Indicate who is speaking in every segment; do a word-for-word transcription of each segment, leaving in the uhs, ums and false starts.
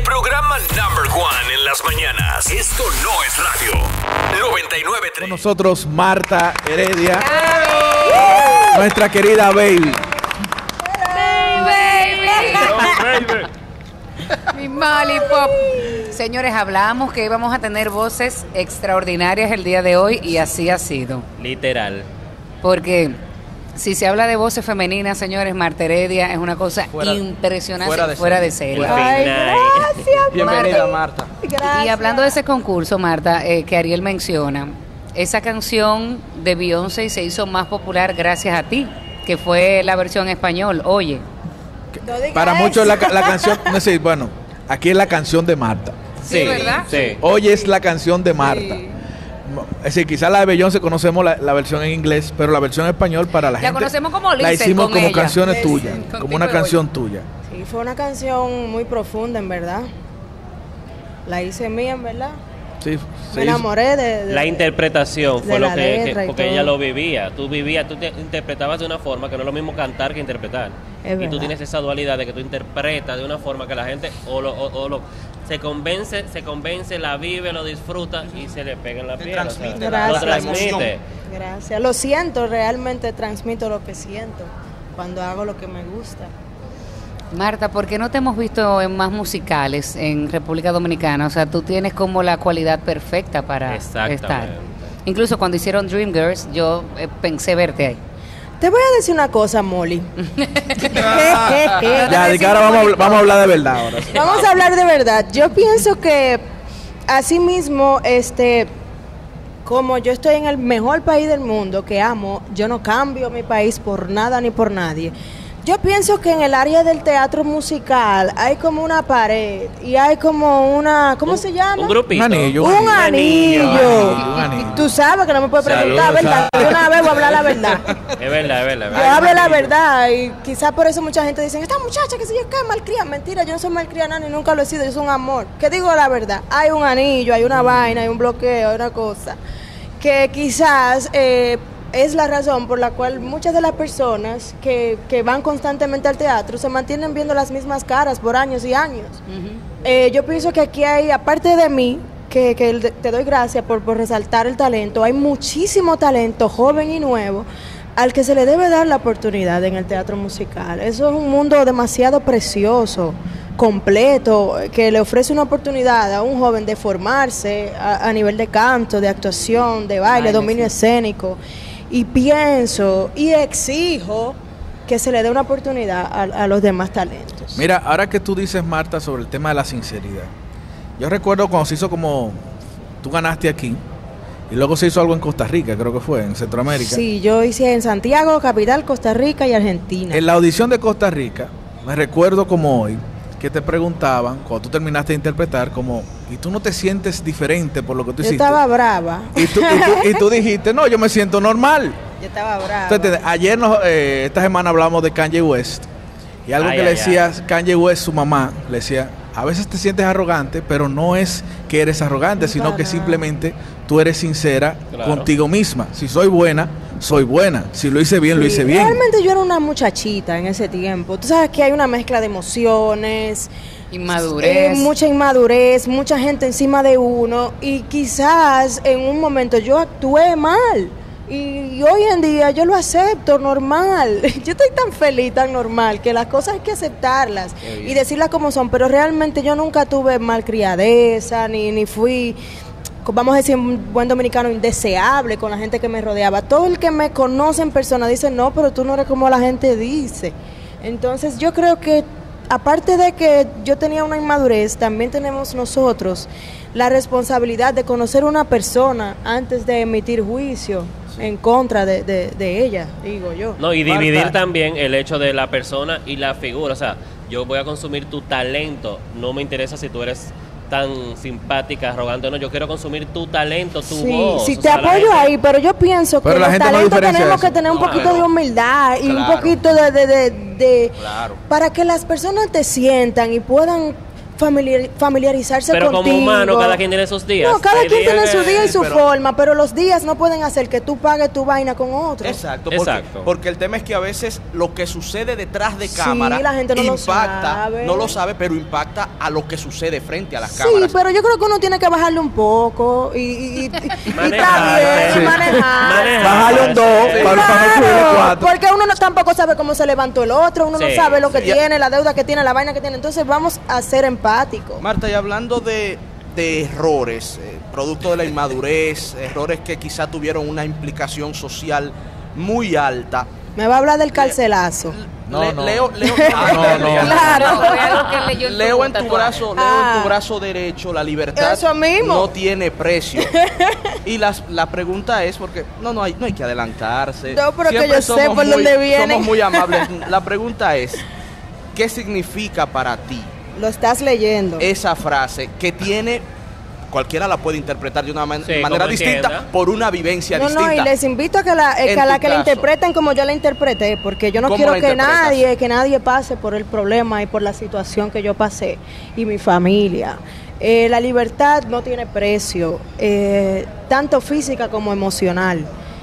Speaker 1: programa number one en las mañanas. Esto no es radio. noventa y nueve tres.
Speaker 2: Con nosotros Marta Heredia. ¡Ay! Nuestra querida baby.
Speaker 3: Baby. Mi Malipop. Señores, hablamos que íbamos a tener voces extraordinarias el día de hoy y así ha sido.
Speaker 4: Literal.
Speaker 3: Porque si se habla de voces femeninas, señores, Marta Heredia es una cosa fuera, impresionante, fuera de, fuera de serie.
Speaker 5: Ay, gracias,
Speaker 2: bienvenida, Marta.
Speaker 5: Gracias.
Speaker 3: Y hablando de ese concurso, Marta, eh, que Ariel menciona, esa canción de Beyoncé se hizo más popular gracias a ti, que fue la versión en español, Oye.
Speaker 5: No
Speaker 2: Para
Speaker 5: eso.
Speaker 2: muchos la, la canción, no sé, bueno, aquí es la canción de Marta.
Speaker 3: Sí, ¿verdad?
Speaker 4: Sí.
Speaker 2: Oye es la canción de Marta.
Speaker 5: Sí.
Speaker 2: Es decir, quizás la de Beyoncé conocemos la, la versión en inglés, pero la versión en español para la,
Speaker 3: La
Speaker 2: gente
Speaker 3: conocemos como
Speaker 2: la
Speaker 3: Listen
Speaker 2: hicimos
Speaker 3: con
Speaker 2: como
Speaker 3: ella.
Speaker 2: canciones
Speaker 5: Listen.
Speaker 2: tuyas,
Speaker 3: Contigo
Speaker 2: como una
Speaker 3: de
Speaker 2: canción tuya.
Speaker 5: Sí, fue una canción muy profunda, en verdad. La hice mía, en verdad.
Speaker 2: Sí,
Speaker 5: Me
Speaker 2: sí.
Speaker 5: enamoré de, de
Speaker 4: La interpretación fue
Speaker 5: de
Speaker 4: lo
Speaker 5: la
Speaker 4: que,
Speaker 5: letra
Speaker 4: que
Speaker 5: y
Speaker 4: porque
Speaker 5: todo.
Speaker 4: ella lo vivía. Tú vivías, tú te interpretabas de una forma que no es lo mismo cantar que interpretar.
Speaker 5: Es
Speaker 4: y
Speaker 5: verdad.
Speaker 4: tú tienes esa dualidad de que tú interpretas de una forma que la gente o lo, o, o lo se convence, se convence, la vive, lo disfruta y se le pega en la piel. O sea,
Speaker 5: transmite
Speaker 4: lo
Speaker 5: la-
Speaker 4: transmite.
Speaker 5: Gracias. Lo siento, realmente transmito lo que siento cuando hago lo que me gusta.
Speaker 3: Marta, ¿por qué no te hemos visto en más musicales en República Dominicana? O sea, tú tienes como la cualidad perfecta para
Speaker 4: Exactamente.
Speaker 3: estar. Incluso cuando hicieron Dreamgirls, yo eh, pensé verte ahí.
Speaker 5: Te voy a decir una cosa, Molly.
Speaker 2: Ya, de que ahora vamos a, habl- vamos a hablar de verdad ahora. sí.
Speaker 5: Vamos a hablar de verdad. Yo pienso que así mismo, este, como yo estoy en el mejor país del mundo que amo, yo no cambio mi país por nada ni por nadie. Yo pienso que en el área del teatro musical hay como una pared y hay como una, ¿cómo
Speaker 4: Un-
Speaker 5: se llama?
Speaker 4: Un grupito.
Speaker 2: Un anillo.
Speaker 5: Un anillo.
Speaker 2: Un anillo.
Speaker 5: Tú sabes que no me puedes preguntar,
Speaker 4: Saludos.
Speaker 5: ¿verdad? Yo una vez voy a hablar la verdad.
Speaker 4: Es verdad, es verdad. es
Speaker 5: Yo
Speaker 4: verdad.
Speaker 5: hablo la verdad y quizás por eso mucha gente dice, esta muchacha que se yo es malcriada. Mentira, yo no soy malcriada ni nunca lo he sido, yo soy un amor. ¿Qué digo la verdad? Hay un anillo, hay una vaina, hay un bloqueo, hay una cosa que quizás eh, es la razón por la cual muchas de las personas que, que van constantemente al teatro se mantienen viendo las mismas caras por años y años. Eh, yo pienso que aquí hay, aparte de mí, que, que el- te doy gracias por, por resaltar el talento, hay muchísimo talento joven y nuevo al que se le debe dar la oportunidad en el teatro musical. Eso es un mundo demasiado precioso, completo, que le ofrece una oportunidad a un joven de formarse a, a nivel de canto, de actuación, de baile,
Speaker 3: Baile,
Speaker 5: dominio
Speaker 3: sí.
Speaker 5: escénico. Y pienso y exijo que se le dé una oportunidad a, a los demás talentos.
Speaker 2: Mira, ahora que tú dices, Marta, sobre el tema de la sinceridad. Yo recuerdo cuando se hizo como, tú ganaste aquí, y luego se hizo algo en Costa Rica, creo que fue, en Centroamérica.
Speaker 5: Sí, yo hice en Santiago, capital, Costa Rica y Argentina.
Speaker 2: En la audición de Costa Rica, me recuerdo como hoy, que te preguntaban, cuando tú terminaste de interpretar, como, ¿y tú no te sientes diferente por lo que tú
Speaker 5: Yo
Speaker 2: hiciste?
Speaker 5: estaba brava.
Speaker 2: Y tú, y, tú, y tú dijiste, no, yo me siento normal.
Speaker 5: Yo estaba brava.
Speaker 2: Entonces, ayer, nos, eh, esta semana hablamos de Kanye West, y algo
Speaker 4: Ay,
Speaker 2: que
Speaker 4: ay,
Speaker 2: le decía Kanye West, su mamá, le decía, a veces te sientes arrogante, pero no es que eres arrogante,
Speaker 5: No,
Speaker 2: sino
Speaker 5: para
Speaker 2: que
Speaker 5: nada.
Speaker 2: simplemente tú eres sincera
Speaker 4: Claro.
Speaker 2: contigo misma. Si soy buena, soy buena. Si lo hice bien, lo
Speaker 5: Sí,
Speaker 2: hice bien.
Speaker 5: Realmente yo era una muchachita en ese tiempo. Tú sabes que hay una mezcla de emociones,
Speaker 3: Inmadurez.
Speaker 5: eh, mucha inmadurez, mucha gente encima de uno y quizás en un momento yo actué mal. Y hoy en día yo lo acepto normal. Yo estoy tan feliz, tan normal, que las cosas hay que aceptarlas y decirlas como son. Pero realmente yo nunca tuve malcriadeza, ni, ni fui, vamos a decir, un buen dominicano, indeseable con la gente que me rodeaba. Todo el que me conoce en persona dice, no, pero tú no eres como la gente dice. Entonces yo creo que, aparte de que yo tenía una inmadurez, también tenemos nosotros la responsabilidad de conocer una persona antes de emitir juicio en contra de, de, de ella, digo yo.
Speaker 4: No, y
Speaker 2: Marta.
Speaker 4: dividir también el hecho de la persona y la figura. O sea, yo voy a consumir tu talento. No me interesa si tú eres tan simpática, arrogante o no. Yo quiero consumir tu talento, tu
Speaker 5: Sí,
Speaker 4: voz.
Speaker 5: sí,
Speaker 4: O
Speaker 5: te
Speaker 4: sea, la
Speaker 5: apoyo
Speaker 4: gente-
Speaker 5: ahí, pero yo pienso
Speaker 2: Pero
Speaker 5: que
Speaker 2: la
Speaker 5: los
Speaker 2: gente no
Speaker 5: talentos
Speaker 2: diferencia
Speaker 5: tenemos
Speaker 2: eso.
Speaker 5: que tener un
Speaker 4: Claro.
Speaker 5: poquito de humildad y un
Speaker 4: Claro.
Speaker 5: poquito de, de, de, de-
Speaker 4: Claro.
Speaker 5: para que las personas te sientan y puedan familiar, familiarizarse
Speaker 4: Pero
Speaker 5: contigo.
Speaker 4: como humano, cada quien tiene sus días.
Speaker 5: No, cada
Speaker 4: Hay
Speaker 5: quien
Speaker 4: días
Speaker 5: tiene
Speaker 4: que-
Speaker 5: su día y su
Speaker 6: pero-
Speaker 5: forma, pero los días no pueden hacer que tú pagues tu vaina con otro.
Speaker 6: Exacto, porque,
Speaker 4: Exacto.
Speaker 6: porque el tema es que a veces lo que sucede detrás de
Speaker 5: Sí,
Speaker 6: cámara
Speaker 5: la gente no lo
Speaker 6: impacta,
Speaker 5: sabe.
Speaker 6: no lo sabe, pero impacta a lo que sucede frente a las
Speaker 5: Sí,
Speaker 6: cámaras.
Speaker 5: pero yo creo que uno tiene que bajarle un poco y, y, y, y
Speaker 4: Manejar,
Speaker 5: está bien,
Speaker 4: sí.
Speaker 5: y manejar.
Speaker 4: Manejar.
Speaker 2: Bájale un dos
Speaker 4: Sí.
Speaker 2: para, para no subirle
Speaker 5: Claro,
Speaker 2: cuatro.
Speaker 5: porque uno no, tampoco sabe cómo se levantó el otro, uno no
Speaker 4: Sí,
Speaker 5: sabe lo que
Speaker 6: sí.
Speaker 5: tiene, la deuda que tiene, la vaina que tiene. Entonces vamos a ser empáticos.
Speaker 6: Marta, y hablando de, de errores, eh, producto de la inmadurez, errores que quizá tuvieron una implicación social muy alta.
Speaker 5: Me va a hablar del carcelazo.
Speaker 2: No,
Speaker 6: Le-
Speaker 2: no.
Speaker 6: Leo, Leo,
Speaker 2: Ah, no, no.
Speaker 5: Claro.
Speaker 3: No, fue algo que él leyó en tu
Speaker 6: Leo en tu
Speaker 3: tatuaje.
Speaker 6: brazo, leo
Speaker 5: Ah.
Speaker 6: en tu brazo derecho, la libertad
Speaker 5: Eso mismo.
Speaker 6: no tiene precio. Y las, la pregunta es porque no no hay no hay que adelantarse.
Speaker 5: No, pero que
Speaker 6: Siempre
Speaker 5: yo sé
Speaker 6: somos
Speaker 5: por
Speaker 6: muy-
Speaker 5: dónde viene.
Speaker 6: Somos muy amables. La pregunta es ¿qué significa para ti
Speaker 5: Lo estás leyendo.
Speaker 6: esa frase que tiene cualquiera la puede interpretar de una man-
Speaker 4: Sí,
Speaker 6: manera
Speaker 4: como
Speaker 6: distinta
Speaker 4: entienda.
Speaker 6: por una vivencia
Speaker 5: No,
Speaker 6: distinta?
Speaker 5: no, y les invito a que la, eh,
Speaker 6: En
Speaker 5: que a la
Speaker 6: tu
Speaker 5: que la
Speaker 6: caso.
Speaker 5: interpreten como yo la interpreté, porque yo no
Speaker 6: ¿Cómo
Speaker 5: quiero
Speaker 6: la
Speaker 5: que
Speaker 6: interpretas?
Speaker 5: nadie, que nadie pase por el problema y por la situación que yo pasé y mi familia. Eh, la libertad no tiene precio, eh, tanto física como emocional.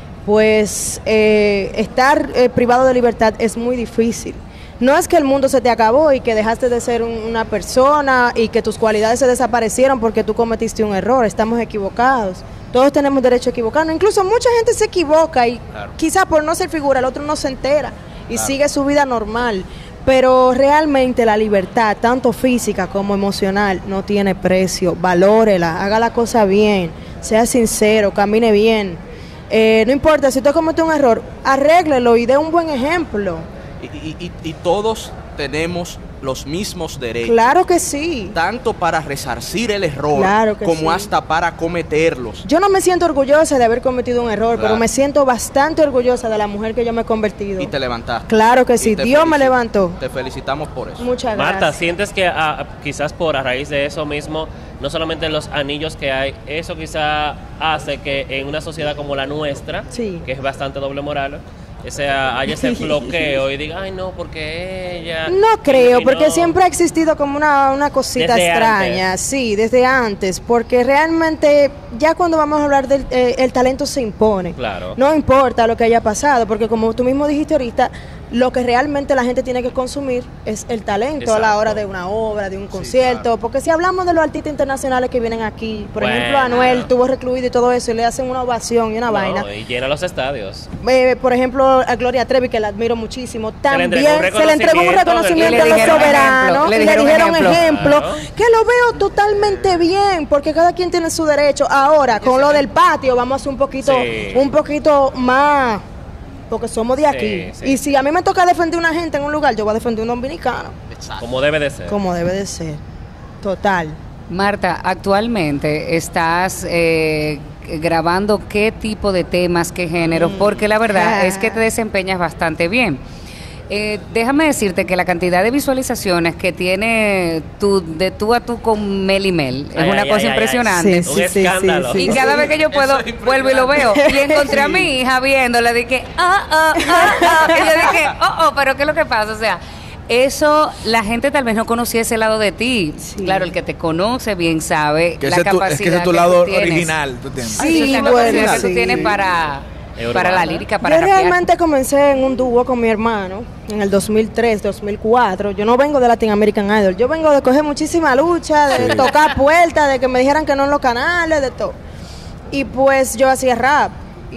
Speaker 5: Pues eh, estar eh, privado de libertad es muy difícil. No es que el mundo se te acabó y que dejaste de ser un- una persona y que tus cualidades se desaparecieron porque tú cometiste un error. Estamos equivocados. Todos tenemos derecho a equivocarnos. Incluso mucha gente se equivoca y
Speaker 6: Claro.
Speaker 5: quizás por no ser figura, el otro no se entera y
Speaker 6: Claro.
Speaker 5: sigue su vida normal. Pero realmente la libertad, tanto física como emocional, no tiene precio. Valórela, haga la cosa bien, sea sincero, camine bien. Eh, no importa, si usted comete un error, arréglelo y dé un buen ejemplo.
Speaker 6: Y, y- y- y todos tenemos los mismos derechos.
Speaker 5: Claro que sí.
Speaker 6: Tanto para resarcir el error
Speaker 5: Claro que
Speaker 6: como
Speaker 5: sí.
Speaker 6: hasta para cometerlos.
Speaker 5: Yo no me siento orgullosa de haber cometido un error,
Speaker 6: Claro.
Speaker 5: pero me siento bastante orgullosa de la mujer que yo me he convertido.
Speaker 6: Y te levantaste.
Speaker 5: Claro que
Speaker 6: Y
Speaker 5: sí,
Speaker 6: te
Speaker 5: Dios me
Speaker 6: felicito.
Speaker 5: levantó.
Speaker 6: Te felicitamos por eso.
Speaker 5: Muchas gracias.
Speaker 4: Marta, ¿sientes que ah, quizás por a raíz de eso mismo, no solamente los anillos que hay, eso quizá hace que en una sociedad como la nuestra,
Speaker 5: Sí.
Speaker 4: que es bastante doble moral, ese, haya ese bloqueo y diga, ay no, porque ella...
Speaker 5: No creo,
Speaker 4: y
Speaker 5: porque
Speaker 4: no".
Speaker 5: siempre ha existido como una, una cosita
Speaker 4: Desde
Speaker 5: extraña,
Speaker 4: antes.
Speaker 5: sí, desde antes, porque realmente ya cuando vamos a hablar del eh, el talento se impone.
Speaker 4: Claro.
Speaker 5: No importa lo que haya pasado, porque como tú mismo dijiste ahorita, lo que realmente la gente tiene que consumir es el talento a la
Speaker 4: Exacto.
Speaker 5: hora de una obra, de un concierto,
Speaker 6: claro.
Speaker 5: porque si hablamos de los artistas internacionales que vienen aquí, por
Speaker 4: Bueno.
Speaker 5: ejemplo, Anuel estuvo recluido y todo eso, y le hacen una ovación y una
Speaker 4: No,
Speaker 5: vaina.
Speaker 4: y llena los estadios.
Speaker 5: Eh, por ejemplo, a Gloria Trevi, que la admiro muchísimo,
Speaker 4: le
Speaker 5: también
Speaker 4: entregó un
Speaker 5: se le entregó un
Speaker 4: reconocimiento
Speaker 5: reconocimiento
Speaker 3: del-
Speaker 5: a
Speaker 3: Y
Speaker 5: los
Speaker 3: le dijeron
Speaker 5: soberanos,
Speaker 3: ejemplo, le
Speaker 5: y le
Speaker 3: dijeron
Speaker 5: dijeron
Speaker 3: ejemplo.
Speaker 5: ejemplo,
Speaker 4: Claro.
Speaker 5: que lo veo totalmente bien, porque cada quien tiene su derecho. Ahora, con lo del patio, vamos a hacer un poquito,
Speaker 4: Sí.
Speaker 5: un poquito más, porque somos de
Speaker 4: Sí,
Speaker 5: aquí.
Speaker 4: sí.
Speaker 5: Y si a mí me toca defender una gente en un lugar, yo voy a defender un dominicano,
Speaker 4: Como debe de ser.
Speaker 5: como debe de ser. Total.
Speaker 3: Marta, actualmente estás eh, grabando qué tipo de temas, qué género, porque la verdad
Speaker 5: Ah.
Speaker 3: es que te desempeñas bastante bien. Eh, déjame decirte que la cantidad de visualizaciones que tiene tu, de tú a tú con Mel y Mel es
Speaker 4: Ay,
Speaker 3: una
Speaker 4: ay,
Speaker 3: cosa
Speaker 4: ay, ay,
Speaker 3: impresionante.
Speaker 4: ay. Un escándalo.
Speaker 3: Y cada vez que yo puedo,
Speaker 6: Eso es
Speaker 3: vuelvo y lo veo. Y encontré a
Speaker 6: Sí.
Speaker 3: mi hija viéndola, dije, ah, ah, ah, ah. Y yo dije, oh, oh, pero ¿qué es lo que pasa? O sea, eso la gente tal vez no conocía ese lado de ti.
Speaker 5: Sí.
Speaker 3: Claro, el que te conoce bien sabe
Speaker 2: Que
Speaker 3: la
Speaker 2: ese es tu-
Speaker 3: capacidad
Speaker 2: es que ese es tu
Speaker 3: que
Speaker 2: lado
Speaker 3: tú tienes.
Speaker 2: original. ¿Tú entiendes?
Speaker 3: Sí,
Speaker 5: Sí,
Speaker 3: la
Speaker 5: bueno,
Speaker 3: capacidad que tú
Speaker 5: sí.
Speaker 3: tienes para,
Speaker 4: Es
Speaker 3: para la
Speaker 4: urbana.
Speaker 3: lírica, para
Speaker 5: Yo
Speaker 3: rapear.
Speaker 5: realmente comencé en un dúo con mi hermano en el dos mil tres, dos mil cuatro. Yo no vengo de Latin American Idol. Yo vengo de coger muchísima lucha, de tocar puertas, de que me dijeran que no en los canales, de todo. Y pues yo hacía rap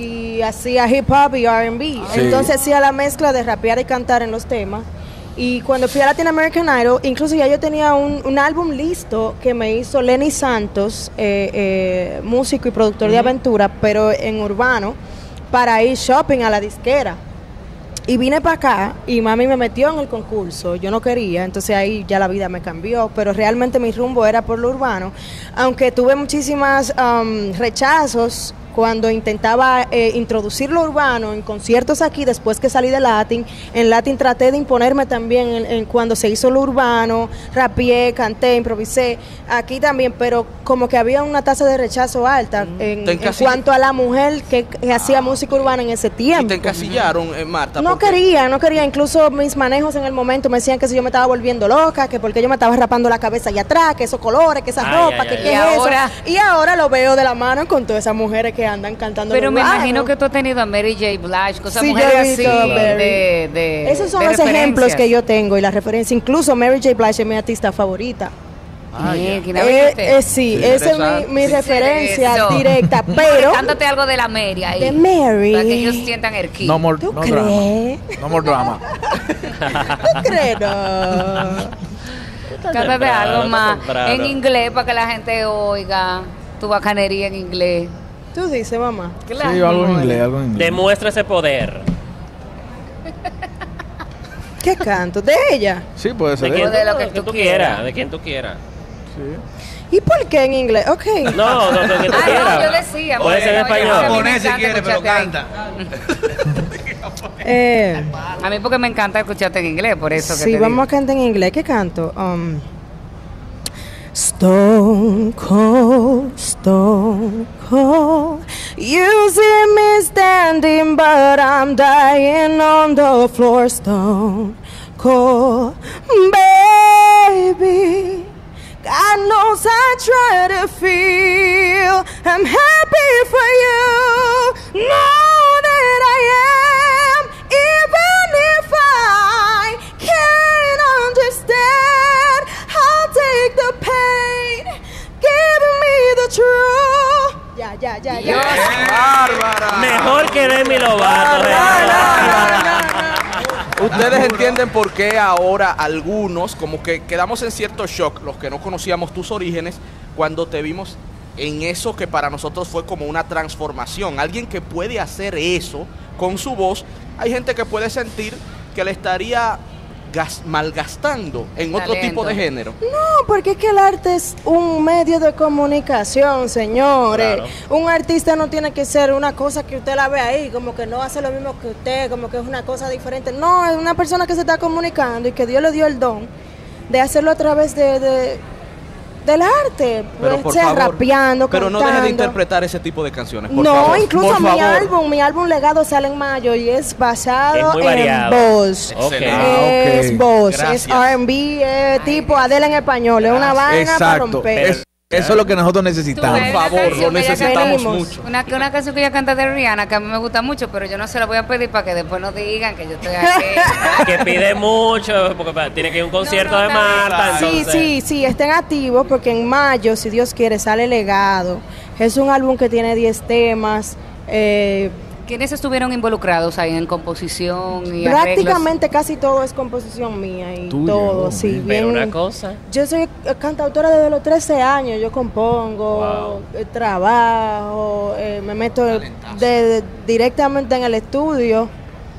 Speaker 5: y hacía hip hop y R and B.
Speaker 2: Sí.
Speaker 5: Entonces hacía la mezcla de rapear y cantar en los temas. Y cuando fui a Latin American Idol, incluso ya yo tenía un, un álbum listo que me hizo Lenny Santos, eh, eh, músico y productor de aventura, pero en urbano, para ir shopping a la disquera. Y vine para acá y mami me metió en el concurso. Yo no quería, entonces ahí ya la vida me cambió. Pero realmente mi rumbo era por lo urbano. Aunque tuve muchísimas um, rechazos cuando intentaba eh, introducir lo urbano en conciertos aquí, después que salí de Latin. En Latin traté de imponerme también en, en cuando se hizo lo urbano, rapeé, canté, improvisé. Aquí también, pero como que había una tasa de rechazo alta en,
Speaker 6: Te
Speaker 5: en
Speaker 6: encasill-
Speaker 5: cuanto a la mujer que, que hacía música urbana en ese
Speaker 6: Y
Speaker 5: tiempo.
Speaker 6: te encasillaron, eh, Marta.
Speaker 5: No
Speaker 6: porque
Speaker 5: quería, no quería. Incluso mis manejos en el momento me decían que si yo me estaba volviendo loca, que porque yo me estaba rapando la cabeza allá atrás, que esos colores, que esas
Speaker 4: Ay,
Speaker 5: ropas,
Speaker 4: ay,
Speaker 5: que
Speaker 4: ay.
Speaker 5: qué
Speaker 3: Y
Speaker 5: es
Speaker 3: ahora-
Speaker 5: eso. Y ahora lo veo de la mano con todas esas mujeres que andan cantando.
Speaker 3: Pero
Speaker 5: los
Speaker 3: me
Speaker 5: bailes.
Speaker 3: imagino que tú has tenido a Mary J. Blige, cosas
Speaker 5: Sí, yo
Speaker 3: mujeres
Speaker 5: he
Speaker 3: así
Speaker 5: visto a Mary.
Speaker 3: de, de
Speaker 5: Esos son
Speaker 3: de
Speaker 5: los ejemplos
Speaker 3: referencias.
Speaker 5: que yo tengo y las referencias. Incluso Mary J. Blige es mi artista favorita.
Speaker 6: Ah, ya.
Speaker 3: Sí, ¿quién la
Speaker 5: Eh,
Speaker 3: viste?
Speaker 5: eh, sí,
Speaker 6: Sí,
Speaker 5: esa es
Speaker 6: interesante.
Speaker 5: mi, mi
Speaker 3: Sí,
Speaker 5: referencia
Speaker 3: eso.
Speaker 5: directa. Pero
Speaker 3: Cántate algo de la Mary ahí.
Speaker 5: de Mary.
Speaker 3: Para que ellos sientan el ki.
Speaker 2: No more,
Speaker 5: ¿Tú
Speaker 2: no
Speaker 5: crees?
Speaker 2: drama. No more drama.
Speaker 5: ¿Tú crees? No.
Speaker 3: Cántate
Speaker 4: temprano,
Speaker 3: algo
Speaker 4: está
Speaker 3: más
Speaker 4: temprano.
Speaker 3: en inglés para que la gente oiga tu bacanería en inglés.
Speaker 5: Tú dices, mamá.
Speaker 3: Claro.
Speaker 2: Sí, algo en inglés, algo en inglés.
Speaker 4: Demuestra ese poder.
Speaker 5: ¿Qué canto? ¿De ella?
Speaker 2: Sí, puede
Speaker 4: De
Speaker 2: ser.
Speaker 4: quien,
Speaker 3: de lo que
Speaker 4: de
Speaker 3: tú
Speaker 4: tú
Speaker 3: quieras.
Speaker 4: quieras. De quien tú quieras.
Speaker 2: Sí.
Speaker 5: ¿Y por qué en inglés? Ok.
Speaker 4: No, no, de quien tú
Speaker 3: Ah,
Speaker 4: quieras.
Speaker 3: no, yo decía.
Speaker 4: Puede ser en
Speaker 3: porque, oye,
Speaker 4: español.
Speaker 3: a mí me
Speaker 7: Japonés si
Speaker 3: encanta
Speaker 7: quiere, pero
Speaker 3: escucharte ahí.
Speaker 7: canta.
Speaker 5: Eh,
Speaker 3: A mí porque me encanta escucharte en inglés, por eso que
Speaker 5: sí,
Speaker 3: te
Speaker 5: vamos
Speaker 3: digo.
Speaker 5: a cantar en inglés. ¿Qué canto? Um, Stone cold, stone cold. You see me standing, but I'm dying on the floor. Stone cold, baby. God knows I try to feel. I'm happy for you. Know that I am, even if I can't understand. I'll take the pain. Give me the truth. Ya, ya, ya, ya.
Speaker 6: ¡Bárbara!
Speaker 4: Mejor que Demi Lovato. eh.
Speaker 6: Ustedes entienden por qué ahora algunos, como que quedamos en cierto shock, los que no conocíamos tus orígenes, cuando te vimos en eso que para nosotros fue como una transformación. Alguien que puede hacer eso con su voz, hay gente que puede sentir que le estaría gas- malgastando en otro
Speaker 3: Talento.
Speaker 6: tipo de género.
Speaker 5: No, porque es que el arte es un medio de comunicación, señores.
Speaker 4: Claro.
Speaker 5: Un artista no tiene que ser una cosa que usted la ve ahí, como que no hace lo mismo que usted, como que es una cosa diferente. No, es una persona que se está comunicando y que Dios le dio el don de hacerlo a través de, de- del arte.
Speaker 6: Pero
Speaker 5: Pues,
Speaker 6: por
Speaker 5: sea
Speaker 6: favor,
Speaker 5: rapeando,
Speaker 6: pero no deje de
Speaker 5: cantando.
Speaker 6: interpretar ese tipo de canciones, por
Speaker 5: No,
Speaker 6: favor.
Speaker 5: incluso
Speaker 6: por
Speaker 5: mi
Speaker 6: favor.
Speaker 5: álbum, mi álbum Legado sale en mayo y es basado
Speaker 4: Es muy
Speaker 5: en
Speaker 4: variado.
Speaker 5: voz.
Speaker 4: Ok.
Speaker 2: Ah,
Speaker 5: Es
Speaker 2: ok.
Speaker 5: voz,
Speaker 6: Gracias.
Speaker 5: es R and B, es tipo Adele en español, es una vaina para
Speaker 2: Exacto.
Speaker 5: romper.
Speaker 2: Es- eso es lo que nosotros
Speaker 3: Tú
Speaker 2: necesitamos.
Speaker 3: ves
Speaker 6: Por
Speaker 3: una
Speaker 6: favor,
Speaker 3: canción
Speaker 6: lo
Speaker 3: que ella
Speaker 6: necesitamos
Speaker 5: canta-
Speaker 6: mucho.
Speaker 3: Una, una canción que ella canta de Rihanna que a mí me gusta mucho, pero yo no se la voy a pedir para que después no digan que yo estoy aquí.
Speaker 4: Que pide mucho, porque pa- tiene que ir a un concierto
Speaker 3: no,
Speaker 4: de
Speaker 3: está bien.
Speaker 4: Marta.
Speaker 5: Sí,
Speaker 4: entonces-
Speaker 5: sí, sí, estén activos porque en mayo, si Dios quiere, sale Legado. Es un álbum que tiene diez temas. eh,
Speaker 3: ¿Quiénes estuvieron involucrados ahí en composición y
Speaker 5: prácticamente casi todo es composición mía y
Speaker 2: Tuya,
Speaker 5: todo,
Speaker 2: oh,
Speaker 5: sí,
Speaker 2: bien.
Speaker 4: Pero
Speaker 5: bien.
Speaker 4: una cosa.
Speaker 5: Yo soy eh, cantautora desde los trece años, yo compongo,
Speaker 4: Wow.
Speaker 5: eh, trabajo, eh, me meto de- de- directamente en el estudio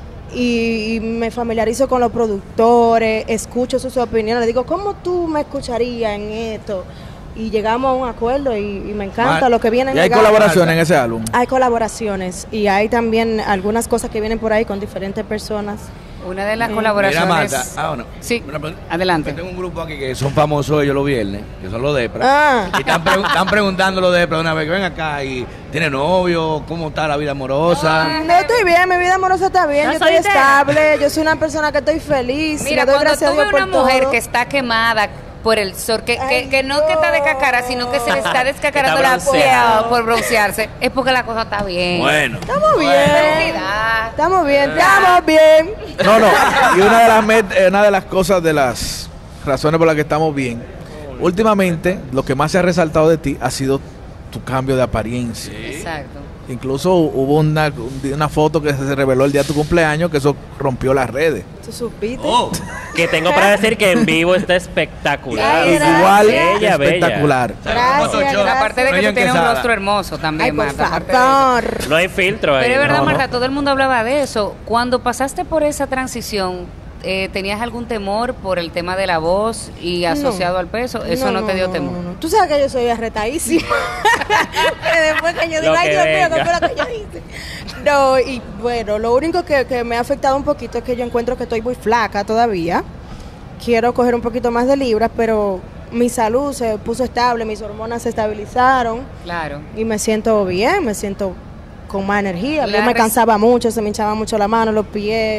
Speaker 5: y, y me familiarizo con los productores, escucho sus opiniones, le digo, ¿cómo tú me escucharías en esto? Y llegamos a un acuerdo y, y me encanta
Speaker 2: Mar-
Speaker 5: lo que viene en
Speaker 2: Y hay
Speaker 5: Legado.
Speaker 2: colaboraciones en ese álbum.
Speaker 5: Hay colaboraciones y hay también algunas cosas que vienen por ahí con diferentes personas.
Speaker 3: Una de las
Speaker 5: Eh,
Speaker 7: Mira,
Speaker 3: colaboraciones.
Speaker 7: Marta. Ah, bueno.
Speaker 3: Sí,
Speaker 7: Una pre-
Speaker 3: adelante.
Speaker 7: Tengo un grupo aquí que son famosos ellos los viernes, que son los Depra.
Speaker 5: Ah,
Speaker 7: Y están, pregun- están preguntando los Depra una vez que ven acá y tiene novio, cómo está la vida amorosa.
Speaker 5: no estoy bien, mi vida amorosa está bien,
Speaker 3: ¿No
Speaker 5: yo estoy
Speaker 3: soltera?
Speaker 5: estable, yo soy una persona que estoy feliz.
Speaker 3: Mira,
Speaker 5: le doy
Speaker 3: cuando
Speaker 5: gracias a
Speaker 3: tú ves
Speaker 5: Dios por
Speaker 3: una mujer
Speaker 5: todo.
Speaker 3: que está quemada por el sol, que, que,
Speaker 5: Ay,
Speaker 3: que no que está de cacara, sino que se le está descacarando la
Speaker 4: bronceada.
Speaker 3: piel por broncearse, es porque la cosa está bien.
Speaker 7: Bueno.
Speaker 5: Estamos bien,
Speaker 3: Felicidad.
Speaker 5: estamos bien, estamos bien.
Speaker 2: No, no. Y una de las met- eh, una de las cosas, de las razones por las que estamos bien, últimamente lo que más se ha resaltado de ti ha sido tu cambio de apariencia.
Speaker 3: Exacto.
Speaker 2: Incluso hubo una, una foto que se reveló el día de tu cumpleaños que eso rompió las redes.
Speaker 5: ¿Tú supiste?
Speaker 7: Oh,
Speaker 4: Que tengo para decir que en vivo está espectacular.
Speaker 5: Ay, gracias.
Speaker 2: Igual
Speaker 4: Bella, bella.
Speaker 2: espectacular.
Speaker 5: Gracias,
Speaker 7: Photoshop.
Speaker 3: Aparte de que
Speaker 7: Oye,
Speaker 3: tú tienes un
Speaker 7: Quesada.
Speaker 3: rostro hermoso también,
Speaker 5: Ay, por
Speaker 3: Marta. aparte de eso.
Speaker 5: favor.
Speaker 4: No hay filtro ahí.
Speaker 3: Pero es verdad,
Speaker 2: No, no.
Speaker 3: Marta, todo el mundo hablaba de eso. Cuando pasaste por esa transición, eh, ¿tenías algún temor por el tema de la voz y asociado
Speaker 5: No.
Speaker 3: al peso? ¿Eso no, te dio temor?
Speaker 5: no, no. Tú sabes que yo soy arretadísima. Que después que yo digo,
Speaker 4: Lo
Speaker 5: ay
Speaker 4: que
Speaker 5: Dios mío, ¿qué
Speaker 4: venga.
Speaker 5: fue lo que yo hice? No, y bueno, lo único que, que me ha afectado un poquito es que yo encuentro que estoy muy flaca todavía. Quiero coger un poquito más de libras, pero mi salud se puso estable, mis hormonas se estabilizaron
Speaker 3: Claro.
Speaker 5: y me siento bien, me siento con más energía.
Speaker 3: La
Speaker 5: Yo me
Speaker 3: res-
Speaker 5: cansaba mucho, se me hinchaba mucho la mano, los pies.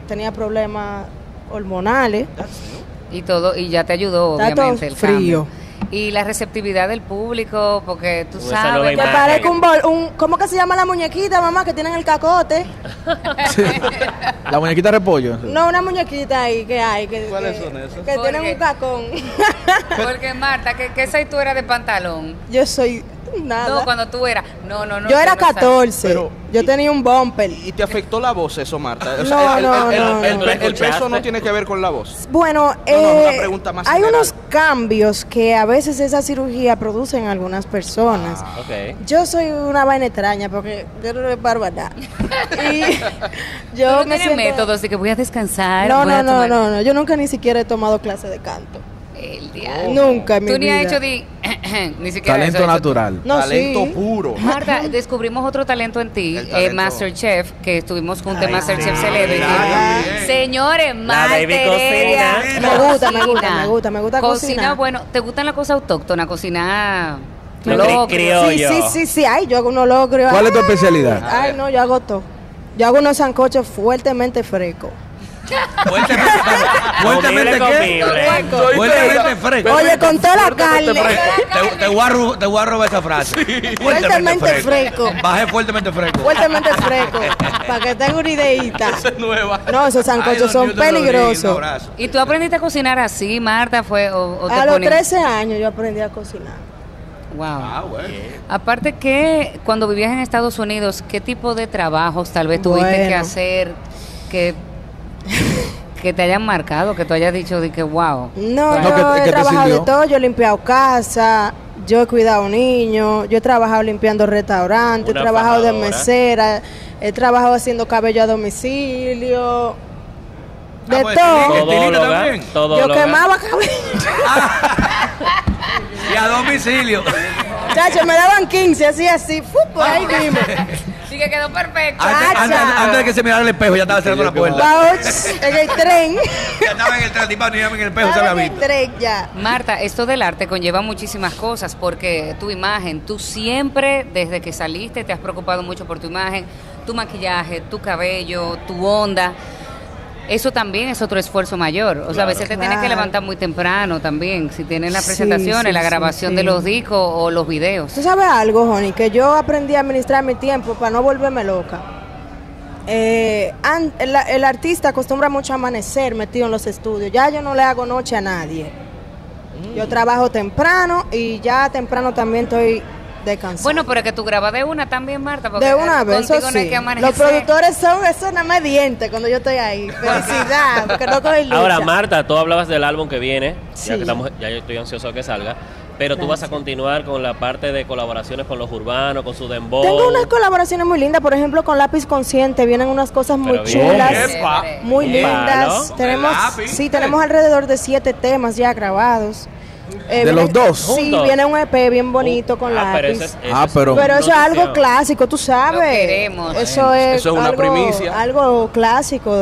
Speaker 5: tenía problemas hormonales.
Speaker 3: Y todo, y ya te ayudó,
Speaker 5: Está todo
Speaker 3: obviamente, el
Speaker 5: frío.
Speaker 3: cambio. Y la receptividad del público, porque tú
Speaker 4: Con esa nueva
Speaker 3: sabes...
Speaker 5: Que
Speaker 4: imagen.
Speaker 5: parezca un, bol- un... ¿Cómo que se llama la muñequita, mamá, que tienen el cacote?
Speaker 2: Sí. La muñequita de repollo.
Speaker 5: No, una muñequita ahí que hay. Que,
Speaker 7: ¿Cuáles
Speaker 5: que-
Speaker 7: son esas?
Speaker 5: Que
Speaker 3: ¿Por
Speaker 5: tienen
Speaker 3: qué?
Speaker 5: un cacón.
Speaker 3: Porque Marta, ¿qué, qué size tú eras de pantalón?
Speaker 5: Yo soy nada.
Speaker 3: No, cuando tú eras... No, no, no.
Speaker 5: Yo
Speaker 3: tú
Speaker 5: era
Speaker 3: no sabes.
Speaker 5: catorce.
Speaker 6: Pero-
Speaker 5: yo tenía un bumper.
Speaker 6: ¿Y te afectó la voz eso, Marta? O
Speaker 5: No,
Speaker 6: el,
Speaker 5: no,
Speaker 6: el- el-
Speaker 5: no,
Speaker 6: el-
Speaker 5: no.
Speaker 6: el- el peso
Speaker 4: ¿Escuchaste?
Speaker 6: no tiene que ver con la voz.
Speaker 5: Bueno,
Speaker 6: no,
Speaker 5: eh,
Speaker 6: una pregunta más
Speaker 5: hay
Speaker 6: general.
Speaker 5: unos cambios que a veces esa cirugía produce en algunas personas.
Speaker 4: Ok.
Speaker 5: Yo soy una vaina extraña porque yo no le paro a nada. Y
Speaker 3: Tú
Speaker 5: yo
Speaker 3: no
Speaker 5: me
Speaker 3: tienes
Speaker 5: siento...
Speaker 3: métodos de que voy a descansar.
Speaker 5: No,
Speaker 3: voy a
Speaker 5: no, no,
Speaker 3: tomar-
Speaker 5: no, no. Yo nunca ni siquiera he tomado clase de canto.
Speaker 3: El diablo.
Speaker 5: Nunca en mi
Speaker 3: Tú ni
Speaker 5: vida.
Speaker 3: has hecho di... ni siquiera
Speaker 2: Talento
Speaker 3: eso has hecho tú.
Speaker 2: natural.
Speaker 5: No,
Speaker 6: Talento
Speaker 5: sí.
Speaker 6: puro.
Speaker 3: Marta, descubrimos otro talento en ti,
Speaker 7: El
Speaker 3: eh,
Speaker 7: talento.
Speaker 3: Masterchef, que estuvimos juntos en
Speaker 5: Ay,
Speaker 3: Masterchef
Speaker 5: sí.
Speaker 3: Celebrity.
Speaker 5: Ay,
Speaker 7: bien.
Speaker 3: Señores, Marta
Speaker 4: baby
Speaker 3: Heredia
Speaker 4: cocina.
Speaker 5: Me gusta, me
Speaker 3: cocina.
Speaker 5: gusta, me gusta, me gusta
Speaker 3: Cocina,
Speaker 5: cocinar.
Speaker 3: bueno, ¿te gustan las cosas autóctonas? Cocinar
Speaker 4: Lo
Speaker 3: locro.
Speaker 4: criollo.
Speaker 5: Sí, sí, sí, sí. Ay, yo hago unos logros.
Speaker 2: ¿Cuál es tu
Speaker 5: Ay,
Speaker 2: especialidad?
Speaker 5: Ay, no, yo hago todo. Yo hago unos sancochos fuertemente frescos.
Speaker 7: Fuertemente, fuertemente, ¿qué?
Speaker 4: Comible.
Speaker 7: Fuertemente fresco.
Speaker 5: Oye, con toda la carne.
Speaker 7: Te, te voy a ru- te voy a robar esa frase.
Speaker 5: Fuertemente fresco.
Speaker 7: Bajé fuertemente fresco.
Speaker 5: Fuertemente fresco. Para que tenga una ideita.
Speaker 6: Esa es nueva.
Speaker 5: No, esos
Speaker 7: Ay,
Speaker 5: sancochos
Speaker 7: don
Speaker 5: son
Speaker 7: Newton Rodríguez, un
Speaker 5: peligrosos.
Speaker 7: abrazo.
Speaker 3: ¿Y tú aprendiste a cocinar así, Marta? Fue, o, o te
Speaker 5: A los
Speaker 3: ponen-
Speaker 5: trece años yo aprendí a cocinar.
Speaker 3: Wow.
Speaker 7: Ah, bueno.
Speaker 3: Aparte que cuando vivías en Estados Unidos, ¿qué tipo de trabajos tal vez tuviste
Speaker 5: Bueno.
Speaker 3: que hacer que, que te hayan marcado, que tú hayas dicho de que wow?
Speaker 5: No,
Speaker 2: No,
Speaker 5: yo
Speaker 2: ¿qué-
Speaker 5: he
Speaker 2: qué te
Speaker 5: trabajado
Speaker 2: sirvió?
Speaker 5: de todo. Yo he limpiado casa, yo he cuidado niños, yo he trabajado limpiando restaurantes, he
Speaker 4: Una
Speaker 5: trabajado de
Speaker 4: fajadora.
Speaker 5: mesera, he trabajado haciendo cabello a domicilio. De
Speaker 7: Ah, pues,
Speaker 5: todo.
Speaker 7: estilista
Speaker 4: Todóloga.
Speaker 7: también.
Speaker 5: Yo
Speaker 4: Todóloga.
Speaker 5: quemaba cabello.
Speaker 7: Y a domicilio.
Speaker 5: Chacho, me daban quince, así, así, fu, por ahí mismo.
Speaker 3: Sí que quedó perfecto.
Speaker 7: Antes,
Speaker 5: Chacha.
Speaker 7: antes- antes de que se mirara el espejo, ya estaba cerrando la puerta.
Speaker 5: Pauch, en el tren.
Speaker 7: Ya estaba en el tren, tipo, ni en el espejo se
Speaker 5: Estaba
Speaker 7: había
Speaker 5: en el
Speaker 7: visto.
Speaker 5: tren ya.
Speaker 3: Marta, esto del arte conlleva muchísimas cosas porque tu imagen, tú siempre desde que saliste te has preocupado mucho por tu imagen, tu maquillaje, tu cabello, tu onda. Eso también es otro esfuerzo mayor. O sea, a veces te tienes que
Speaker 5: Claro.
Speaker 3: levantar muy temprano también, si tienes las
Speaker 5: Sí,
Speaker 3: presentaciones,
Speaker 5: sí,
Speaker 3: la
Speaker 5: sí,
Speaker 3: grabación
Speaker 5: sí.
Speaker 3: de los discos o los videos.
Speaker 5: ¿Tú sabes algo, Joni? Que yo aprendí a administrar mi tiempo para no volverme loca. Eh, an- el, el artista acostumbra mucho a amanecer metido en los estudios. Ya yo no le hago noche a nadie. Yo trabajo temprano y ya temprano también estoy descansando.
Speaker 3: Bueno, pero que tú grabas de una también, Marta, porque
Speaker 5: de una
Speaker 3: eh,
Speaker 5: vez, eso
Speaker 3: contigo no hay
Speaker 5: sí.
Speaker 3: que amanecer.
Speaker 5: Los productores son, eso nada más dientes cuando yo estoy ahí. Felicidad, porque no cogen lucha.
Speaker 4: Ahora, Marta, tú hablabas del álbum que viene,
Speaker 5: Sí.
Speaker 4: ya que estamos, ya yo estoy ansioso de que salga, pero tú vas a
Speaker 5: Gracias.
Speaker 4: continuar con la parte de colaboraciones con los urbanos, con su dembow.
Speaker 5: Tengo unas colaboraciones muy lindas, por ejemplo, con Lápiz Consciente, vienen unas cosas muy
Speaker 4: Pero bien.
Speaker 5: chulas.
Speaker 6: Epa.
Speaker 5: Muy
Speaker 4: Un
Speaker 5: lindas.
Speaker 4: palo.
Speaker 5: Tenemos,
Speaker 7: El lápiz.
Speaker 5: sí, tenemos alrededor de siete temas ya grabados. Eh,
Speaker 2: ¿De
Speaker 5: viene-
Speaker 2: los dos?
Speaker 5: Sí,
Speaker 4: ¿Juntos?
Speaker 5: viene un E P bien bonito con
Speaker 4: Ah, pero
Speaker 5: lápiz.
Speaker 4: eso es- eso
Speaker 2: Ah,
Speaker 4: es
Speaker 2: pero-
Speaker 5: Pero eso es algo
Speaker 4: notición.
Speaker 5: clásico, tú sabes.
Speaker 3: Lo queremos.
Speaker 5: Eso es,
Speaker 6: Eso es una
Speaker 5: algo,
Speaker 6: primicia.
Speaker 5: algo clásico.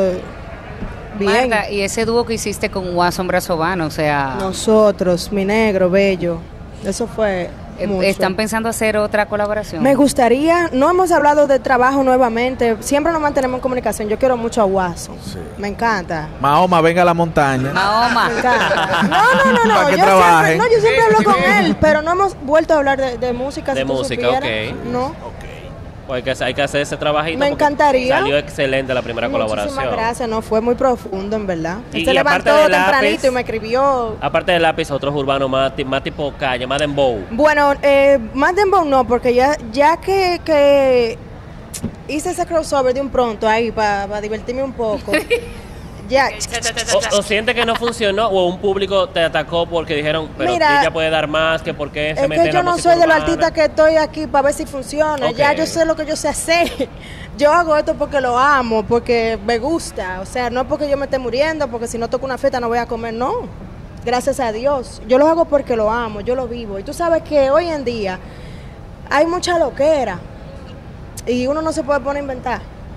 Speaker 5: Bien.
Speaker 3: Marta, y ese dúo que hiciste con Watson Brazovano, o sea,
Speaker 5: Nosotros, mi negro, bello. Eso fue
Speaker 3: eh,
Speaker 5: mucho.
Speaker 3: ¿están pensando hacer otra colaboración?
Speaker 5: Me gustaría, no hemos hablado de trabajo nuevamente, siempre nos mantenemos en comunicación. Yo quiero mucho a Watson. Me encanta.
Speaker 2: Mahoma, venga a la montaña.
Speaker 3: Mahoma.
Speaker 5: Me encanta. No, no, no, no.
Speaker 2: Para que
Speaker 5: Yo siempre,
Speaker 2: trabajen.
Speaker 5: no, yo siempre hablo con él, pero no hemos vuelto a hablar de, de música.
Speaker 4: De
Speaker 5: si tú
Speaker 4: música,
Speaker 5: supieras.
Speaker 4: ok.
Speaker 5: No.
Speaker 4: Pues hay, que, hay que hacer ese trabajito.
Speaker 5: Me
Speaker 4: porque
Speaker 5: encantaría.
Speaker 4: Salió excelente la primera
Speaker 5: Muchísimas
Speaker 4: colaboración.
Speaker 5: gracias, no fue muy profundo en verdad.
Speaker 4: Y-
Speaker 5: Él se
Speaker 4: y aparte
Speaker 5: levantó
Speaker 4: del
Speaker 5: tempranito
Speaker 4: lápiz-
Speaker 5: y me escribió.
Speaker 4: Aparte del lápiz, otros urbanos más, ti- más tipo calle, más dembow.
Speaker 5: Bueno, eh, más dembow no, porque ya, ya que, que hice ese crossover de un pronto ahí para divertirme un poco. Ya.
Speaker 4: O, o siente que no funcionó o un público te atacó porque dijeron, pero
Speaker 5: Mira,
Speaker 4: ella puede dar más, que por qué se
Speaker 5: Es
Speaker 4: mete
Speaker 5: que
Speaker 4: en
Speaker 5: yo
Speaker 4: la
Speaker 5: no
Speaker 4: música
Speaker 5: soy de los
Speaker 4: urbana.
Speaker 5: artistas que estoy aquí para ver si funciona.
Speaker 4: Ok.
Speaker 5: Ya yo sé lo que yo sé hacer. Yo hago esto porque lo amo, porque me gusta. O sea, no porque yo me esté muriendo, porque si no toco una fiesta no voy a comer, no. Gracias a Dios. Yo lo hago porque lo amo, yo lo vivo. Y tú sabes que hoy en día hay mucha loquera y uno no se puede poner a inventar.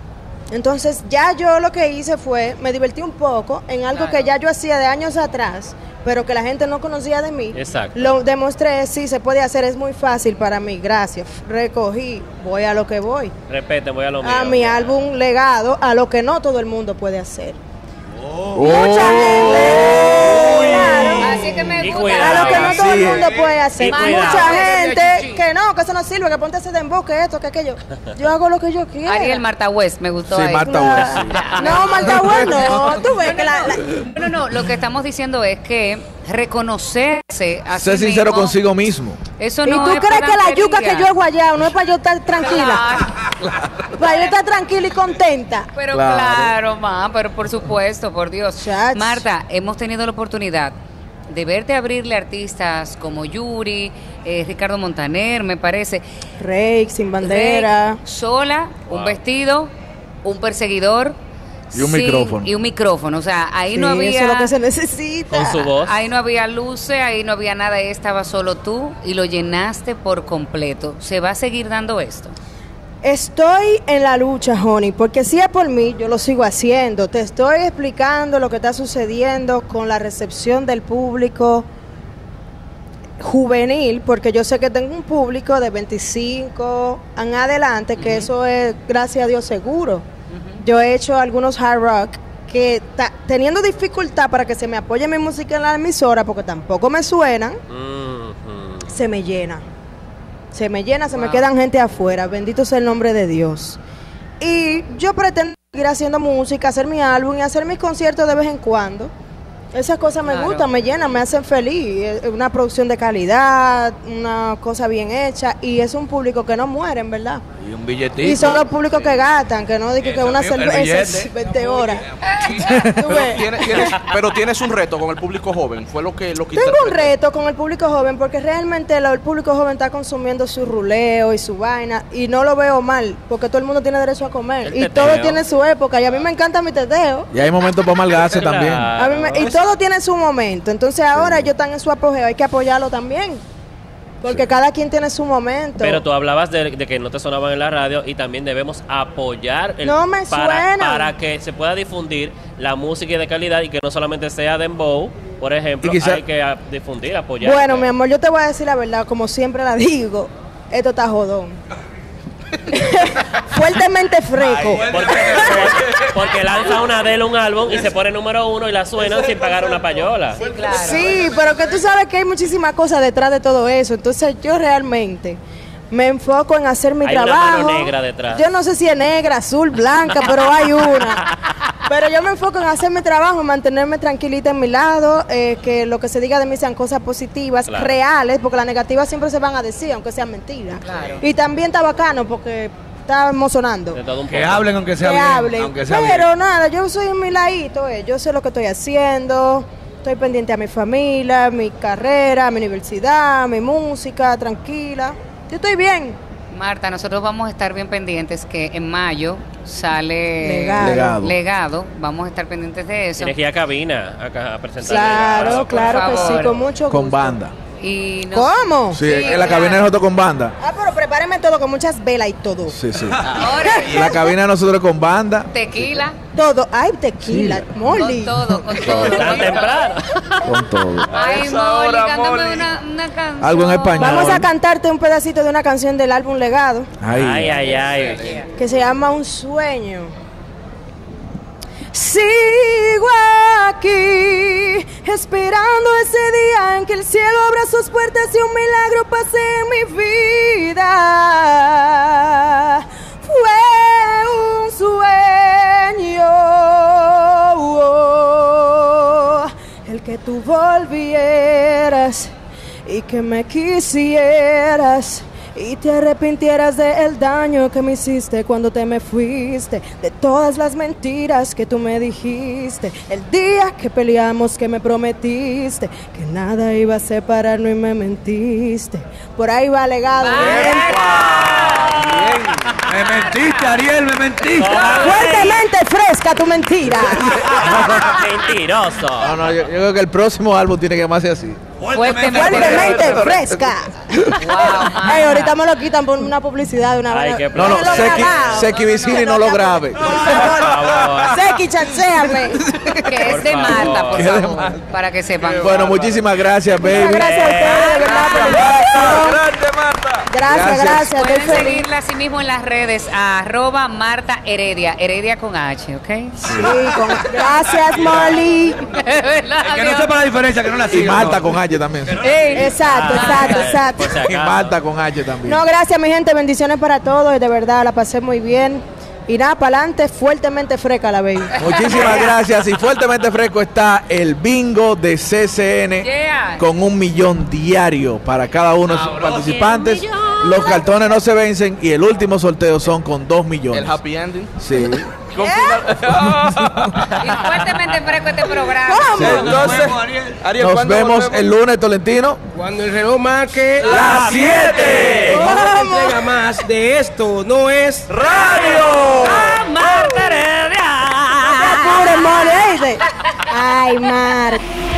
Speaker 5: Entonces ya yo lo que hice fue, me divertí un poco en algo
Speaker 3: Claro.
Speaker 5: que ya yo hacía de años atrás, pero que la gente no conocía de mí.
Speaker 4: Exacto.
Speaker 5: Lo demostré, sí, se puede hacer, es muy fácil para mí, gracias. Recogí, voy a lo que voy.
Speaker 4: Repete, voy a lo mío.
Speaker 5: A mi álbum legado, a lo que no todo el mundo puede hacer.
Speaker 2: Oh.
Speaker 5: Mucha gente, claro,
Speaker 3: Así que me
Speaker 4: Y
Speaker 3: gusta.
Speaker 4: cuidado.
Speaker 5: a lo que no todo el
Speaker 2: Sí.
Speaker 5: mundo puede hacer.
Speaker 4: Y cuidado.
Speaker 5: Mucha gente que no, que eso no sirve, que ponte ese dembow, que esto, que aquello. Yo hago lo que yo quiero.
Speaker 3: Ariel Marta West, me gustó
Speaker 2: Sí,
Speaker 3: ahí.
Speaker 2: Marta
Speaker 5: Claro.
Speaker 2: West, sí.
Speaker 5: No, Marta West, no. Tú ves que la, la-
Speaker 3: No, no, no, lo que estamos diciendo es que reconocerse a
Speaker 2: Ser
Speaker 3: sí
Speaker 2: sincero
Speaker 3: mismo,
Speaker 2: consigo mismo.
Speaker 3: Eso
Speaker 5: ¿Y
Speaker 3: no
Speaker 5: tú
Speaker 3: es
Speaker 5: crees que la
Speaker 3: pedantería.
Speaker 5: yuca que yo he guayado no es para yo estar tranquila? Para yo estar tranquila y contenta.
Speaker 3: Pero
Speaker 2: Claro.
Speaker 3: claro, ma, pero por supuesto, por Dios.
Speaker 5: Chach.
Speaker 3: Marta, hemos tenido la oportunidad de verte abrirle a artistas como Yuri, eh, Ricardo Montaner, me parece.
Speaker 5: Rey, sin bandera.
Speaker 3: Rey, sola, un
Speaker 4: Wow.
Speaker 3: vestido, un perseguidor.
Speaker 2: Y un
Speaker 3: sin-
Speaker 2: micrófono.
Speaker 3: Y un micrófono. O sea, ahí no
Speaker 5: Sí,
Speaker 3: había.
Speaker 5: eso es lo que se necesita.
Speaker 4: Con su voz.
Speaker 3: Ahí no había luces, ahí no había nada, ahí estaba solo tú y lo llenaste por completo. ¿Se va a seguir dando esto?
Speaker 5: Estoy en la lucha, Honey, porque si es por mí, yo lo sigo haciendo. Te estoy explicando lo que está sucediendo con la recepción del público juvenil, porque yo sé que tengo un público de veinticinco en adelante, que eso es, gracias a Dios, seguro. Yo he hecho algunos hard rock que ta- teniendo dificultad para que se me apoye mi música en la emisora, porque tampoco me suenan,
Speaker 4: Mhm.
Speaker 5: se me llena. Se me llena, se me
Speaker 3: Wow.
Speaker 5: quedan gente afuera. Bendito sea el nombre de Dios. Y yo pretendo seguir haciendo música, hacer mi álbum y hacer mis conciertos de vez en cuando. Esas cosas me
Speaker 3: Claro.
Speaker 5: gustan, me llenan, me hacen feliz. Es una producción de calidad, una cosa bien hecha y es un público que no muere, en verdad.
Speaker 7: Y un billetito.
Speaker 5: Y son los públicos que gastan, que no digo que
Speaker 7: Eso,
Speaker 5: una
Speaker 7: el
Speaker 5: cerveza es
Speaker 7: billete.
Speaker 5: veinte horas. Tú
Speaker 6: Pero
Speaker 5: ves.
Speaker 6: tienes, tienes- pero tienes un reto con el público joven. Fue lo que lo que
Speaker 5: Tengo un
Speaker 6: interpreté.
Speaker 5: reto con el público joven porque realmente lo- el público joven está consumiendo su ruleo y su vaina y no lo veo mal porque todo el mundo tiene derecho a comer
Speaker 4: El
Speaker 5: y
Speaker 4: teteo.
Speaker 5: todo tiene su época y a mí me encanta mi teteo.
Speaker 2: Y hay momentos para amargarse
Speaker 4: Claro.
Speaker 2: también.
Speaker 5: A mí me- y todo tiene su momento. Entonces ahora ellos están en su apogeo, hay que apoyarlo también porque cada quien tiene su momento.
Speaker 4: Pero tú hablabas de, de que no te sonaban en la radio y también debemos apoyar el,
Speaker 5: No me
Speaker 4: para,
Speaker 5: suenan.
Speaker 4: para que se pueda difundir la música de calidad y que no solamente sea dembow, por ejemplo,
Speaker 2: Y quizá-
Speaker 4: hay que a- difundir, apoyar.
Speaker 5: Bueno, mi amor, yo te voy a decir la verdad, como siempre la digo, esto está jodón. Fuertemente freco.
Speaker 4: Porque, porque lanza una de él un álbum y se pone número uno y la suenan sin pagar una payola.
Speaker 3: Sí, claro.
Speaker 5: Sí, pero que tú sabes que hay muchísimas cosas detrás de todo eso. Entonces yo realmente me enfoco en hacer mi
Speaker 4: Hay una
Speaker 5: trabajo.
Speaker 4: mano negra detrás.
Speaker 5: Yo no sé si es negra, azul, blanca, pero hay una. Pero yo me enfoco en hacer mi trabajo, en mantenerme tranquilita en mi lado, eh, que lo que se diga de mí sean cosas positivas,
Speaker 4: Claro.
Speaker 5: reales, porque las negativas siempre se van a decir, aunque sean mentiras.
Speaker 3: Claro.
Speaker 5: Y también está bacano porque está emocionando.
Speaker 4: De todo un
Speaker 7: Que
Speaker 4: poco.
Speaker 7: hablen aunque sea
Speaker 5: Que
Speaker 7: bien.
Speaker 5: hablen.
Speaker 7: Aunque sea
Speaker 5: Pero
Speaker 7: bien.
Speaker 5: nada, yo soy en mi ladito, eh. Yo sé lo que estoy haciendo, estoy pendiente a mi familia, mi carrera, mi universidad, mi música, tranquila. Yo estoy bien.
Speaker 3: Marta, nosotros vamos a estar bien pendientes que en mayo sale
Speaker 5: Legado.
Speaker 2: Legado.
Speaker 3: Legado. Vamos a estar pendientes de eso.
Speaker 4: Tienes que ir a cabina acá a presentar.
Speaker 5: Claro,
Speaker 4: Legado, por
Speaker 5: claro que
Speaker 3: favor.
Speaker 5: sí, con mucho gusto.
Speaker 2: Con banda.
Speaker 3: Y nos-
Speaker 5: ¿Cómo?
Speaker 2: Sí, en la cabina de nosotros con banda.
Speaker 5: Ah, pero prepárenme todo con muchas velas y todo.
Speaker 2: Sí, sí.
Speaker 3: Ahora,
Speaker 2: La cabina de nosotros con banda.
Speaker 3: tequila,
Speaker 5: Todo. Ay, tequila,
Speaker 2: Sí.
Speaker 5: Molly.
Speaker 3: con todo, con todo.
Speaker 4: Tan temprano.
Speaker 2: Con todo.
Speaker 3: Ay,
Speaker 6: esa
Speaker 3: Molly,
Speaker 6: hora,
Speaker 3: cántame
Speaker 6: Molly.
Speaker 3: una, una canción.
Speaker 2: Algo en español.
Speaker 5: Vamos a cantarte un pedacito de una canción del álbum Legado
Speaker 2: Ay,
Speaker 4: Ay, ay, ay.
Speaker 5: que se llama Un Sueño. Sigo aquí, esperando ese día en que el cielo abra sus puertas y un milagro pase en mi vida. Fue un sueño, oh, el que tú volvieras y que me quisieras y te arrepintieras del daño que me hiciste cuando te me fuiste, de todas las mentiras que tú me dijiste, el día que peleamos que me prometiste que nada iba a separarnos y me mentiste. Por ahí va Legado.
Speaker 7: Me mentiste, Ariel, me mentiste.
Speaker 5: Fuertemente fresca tu mentira.
Speaker 4: Mentiroso.
Speaker 2: No, no, yo, yo creo que el próximo álbum tiene que llamarse así.
Speaker 3: Fuertemente
Speaker 5: Fuertemente fresca. Ay, ahorita me lo quitan por una publicidad de una
Speaker 4: Ay,
Speaker 5: vez.
Speaker 4: qué
Speaker 2: No, no,
Speaker 5: Déjalo
Speaker 2: Seki,
Speaker 5: grabado.
Speaker 2: Seki Vicini no lo grabe.
Speaker 5: Por favor. Seki, chanceame.
Speaker 3: Que es de
Speaker 4: Por
Speaker 3: Marta,
Speaker 4: favor.
Speaker 3: por
Speaker 2: Que es de
Speaker 3: favor, para que sepan.
Speaker 2: Bueno, muchísimas gracias,
Speaker 5: Muchas
Speaker 2: baby.
Speaker 5: gracias a ustedes, de verdad, por la invitación.
Speaker 6: Grande, Marta.
Speaker 5: Gracias,
Speaker 2: Gracias.
Speaker 5: gracias. Estoy
Speaker 3: Pueden
Speaker 5: feliz.
Speaker 3: seguirla así mismo en las redes, a arroba Marta Heredia, Heredia con H, ¿ok?
Speaker 5: Sí, con- gracias, Molly.
Speaker 7: El que no sepa la diferencia, que no la
Speaker 2: Y
Speaker 7: siga.
Speaker 2: Marta
Speaker 7: no.
Speaker 2: con H también.
Speaker 5: Exacto, exacto, exacto.
Speaker 4: Por si
Speaker 2: Y
Speaker 4: acaso.
Speaker 2: Marta con H también.
Speaker 5: No, gracias, mi gente. Bendiciones para todos. De verdad, la pasé muy bien. Y nada, para adelante, fuertemente freca la baby.
Speaker 2: Muchísimas gracias. Y fuertemente fresco está el bingo de C C N
Speaker 3: Yeah.
Speaker 2: con un millón diario para cada uno de sus participantes. Los cartones no se vencen y el último sorteo son con dos millones.
Speaker 6: El happy ending.
Speaker 2: Sí.
Speaker 6: Con final-
Speaker 3: Y fuertemente fresco este programa.
Speaker 5: ¿Cómo?
Speaker 6: Entonces, Ariel,
Speaker 2: Nos
Speaker 6: ¿cuándo
Speaker 2: vemos
Speaker 6: volvemos?
Speaker 2: el lunes, Tolentino.
Speaker 8: Cuando el reloj marque
Speaker 2: ¡Las siete!
Speaker 8: una entrega más de esto no es
Speaker 2: ¡Radio!
Speaker 3: Marta Heredia.
Speaker 5: Pobre Molly, ¿oíste? Ay, Marta.